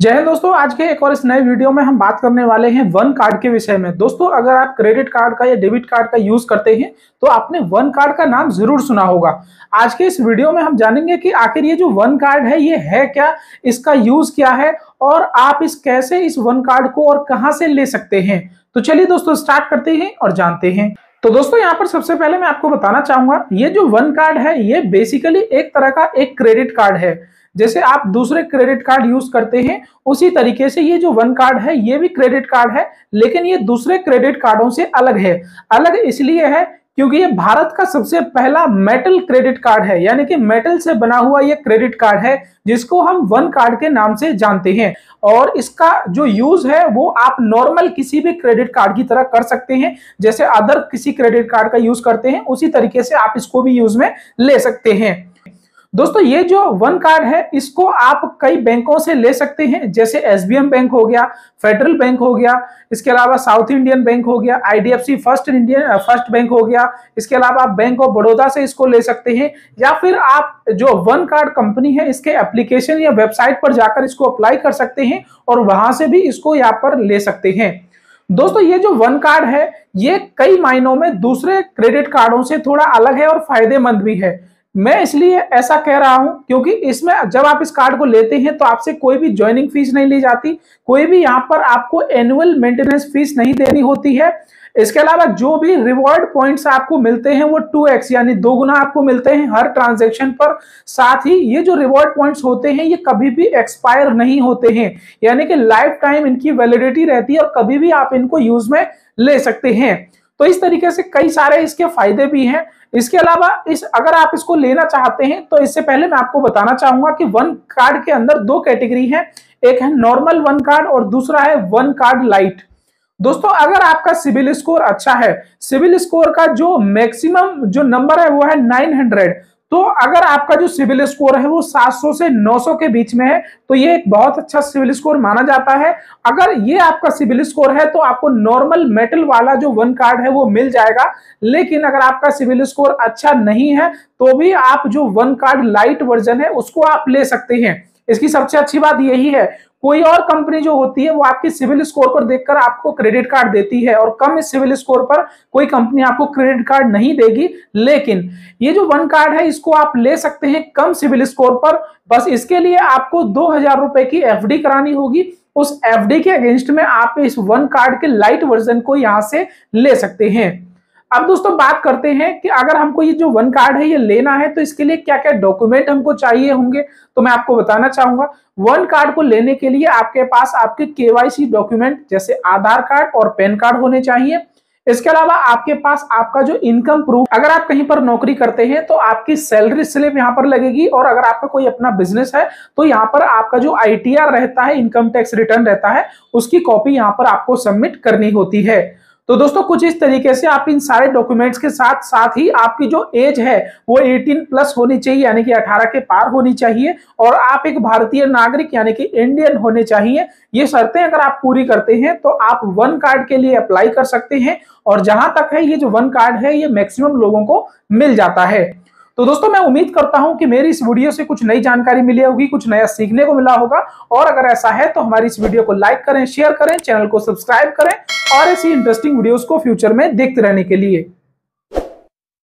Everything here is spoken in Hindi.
जय हिंद दोस्तों, आज के एक और इस नए वीडियो में हम बात करने वाले हैं वन कार्ड के विषय में। दोस्तों, अगर आप क्रेडिट कार्ड का या डेबिट कार्ड का यूज करते हैं तो आपने वन कार्ड का नाम जरूर सुना होगा। आज के इस वीडियो में हम जानेंगे कि आखिर ये जो वन कार्ड है ये है क्या, इसका यूज क्या है और आप कैसे इस वन कार्ड को और कहां से ले सकते हैं। तो चलिए दोस्तों स्टार्ट करते हैं और जानते हैं। तो दोस्तों यहाँ पर सबसे पहले मैं आपको बताना चाहूंगा, ये जो वन कार्ड है ये बेसिकली एक तरह का एक क्रेडिट कार्ड है। जैसे आप दूसरे क्रेडिट कार्ड यूज करते हैं उसी तरीके से ये जो वन कार्ड है ये भी क्रेडिट कार्ड है, लेकिन ये दूसरे क्रेडिट कार्डों से अलग है। अलग इसलिए है क्योंकि ये भारत का सबसे पहला मेटल क्रेडिट कार्ड है, यानी कि मेटल से बना हुआ ये क्रेडिट कार्ड है जिसको हम वन कार्ड के नाम से जानते हैं। और इसका जो यूज है वो आप नॉर्मल किसी भी क्रेडिट कार्ड की तरह कर सकते हैं। जैसे अदर किसी क्रेडिट कार्ड का यूज करते हैं उसी तरीके से आप इसको भी यूज में ले सकते हैं। दोस्तों ये जो वन कार्ड है इसको आप कई बैंकों से ले सकते हैं, जैसे एसबीएम बैंक हो गया, फेडरल बैंक हो गया, इसके अलावा साउथ इंडियन बैंक हो गया, आईडीएफसी फर्स्ट बैंक हो गया, इसके अलावा आप बैंक ऑफ बड़ौदा से इसको ले सकते हैं, या फिर आप जो वन कार्ड कंपनी है इसके एप्लीकेशन या वेबसाइट पर जाकर इसको अप्लाई कर सकते हैं और वहां से भी इसको यहाँ पर ले सकते हैं। दोस्तों ये जो वन कार्ड है ये कई मायनों में दूसरे क्रेडिट कार्डों से थोड़ा अलग है और फायदेमंद भी है। मैं इसलिए ऐसा कह रहा हूं क्योंकि इसमें जब आप इस कार्ड को लेते हैं तो आपसे कोई भी ज्वाइनिंग फीस नहीं ली जाती, कोई भी यहां पर आपको एनुअल मेंटेनेंस फीस नहीं देनी होती है। इसके अलावा जो भी रिवॉर्ड पॉइंट्स आपको मिलते हैं वो 2x यानी 2 गुना आपको मिलते हैं हर ट्रांजैक्शन पर। साथ ही ये जो रिवॉर्ड पॉइंट्स होते हैं ये कभी भी एक्सपायर नहीं होते हैं, यानी कि लाइफ टाइम इनकी वैलिडिटी रहती है और कभी भी आप इनको यूज में ले सकते हैं। तो इस तरीके से कई सारे इसके फायदे भी हैं। इसके अलावा अगर आप इसको लेना चाहते हैं तो इससे पहले मैं आपको बताना चाहूंगा कि वन कार्ड के अंदर 2 कैटेगरी है, एक है नॉर्मल वन कार्ड और दूसरा है वन कार्ड लाइट। दोस्तों अगर आपका सिविल स्कोर अच्छा है, सिविल स्कोर का जो मैक्सिमम जो नंबर है वो है 900, तो अगर आपका जो सिविल स्कोर है वो 700 से 900 के बीच में है तो ये एक बहुत अच्छा सिविल स्कोर माना जाता है। अगर ये आपका सिविल स्कोर है तो आपको नॉर्मल मेटल वाला जो वन कार्ड है वो मिल जाएगा, लेकिन अगर आपका सिविल स्कोर अच्छा नहीं है तो भी आप जो वन कार्ड लाइट वर्जन है उसको आप ले सकते हैं। इसकी सबसे अच्छी बात यही है, कोई और कंपनी जो होती है वो आपके सिविल स्कोर पर देखकर आपको क्रेडिट कार्ड देती है और कम सिविल स्कोर पर कोई कंपनी आपको क्रेडिट कार्ड नहीं देगी, लेकिन ये जो वन कार्ड है इसको आप ले सकते हैं कम सिविल स्कोर पर। बस इसके लिए आपको 2000 रुपए की एफडी करानी होगी। उस एफडी के अगेंस्ट में आप इस वन कार्ड के लाइट वर्जन को यहां से ले सकते हैं। अब दोस्तों बात करते हैं कि अगर हमको ये जो वन कार्ड है ये लेना है तो इसके लिए क्या क्या डॉक्यूमेंट हमको चाहिए होंगे, तो मैं आपको बताना चाहूंगा। वन कार्ड को लेने के लिए आपके पास आपके केवाईसी डॉक्यूमेंट जैसे आधार कार्ड और पैन कार्ड होने चाहिए। इसके अलावा आपके पास आपका जो इनकम प्रूफ, अगर आप कहीं पर नौकरी करते हैं तो आपकी सैलरी स्लिप यहाँ पर लगेगी, और अगर आपका कोई अपना बिजनेस है तो यहाँ पर आपका जो आईटीआर रहता है, इनकम टैक्स रिटर्न रहता है, उसकी कॉपी यहाँ पर आपको सबमिट करनी होती है। तो दोस्तों कुछ इस तरीके से आप इन सारे डॉक्यूमेंट्स के साथ साथ ही आपकी जो एज है वो 18 प्लस होनी चाहिए, यानी कि 18 के पार होनी चाहिए, और आप एक भारतीय नागरिक यानी कि इंडियन होने चाहिए। ये शर्तें अगर आप पूरी करते हैं तो आप वन कार्ड के लिए अप्लाई कर सकते हैं, और जहां तक है ये जो वन कार्ड है ये मैक्सिमम लोगों को मिल जाता है। तो दोस्तों मैं उम्मीद करता हूं कि मेरी इस वीडियो से कुछ नई जानकारी मिली होगी, कुछ नया सीखने को मिला होगा, और अगर ऐसा है तो हमारी इस वीडियो को लाइक करें, शेयर करें, चैनल को सब्सक्राइब करें और ऐसी इंटरेस्टिंग वीडियोस को फ्यूचर में देखते रहने के लिए।